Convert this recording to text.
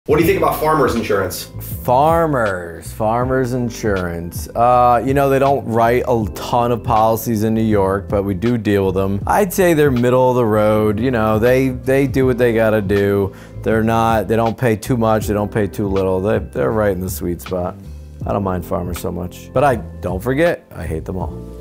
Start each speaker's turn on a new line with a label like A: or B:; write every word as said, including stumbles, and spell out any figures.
A: What do you think about farmers insurance?
B: Farmers, farmers insurance. Uh, you know, they don't write a ton of policies in New York, but we do deal with them. I'd say they're middle of the road. You know, they they do what they gotta do. They're not, they don't pay too much, they don't pay too little. They, they're right in the sweet spot. I don't mind farmers so much. But I don't forget, I hate them all.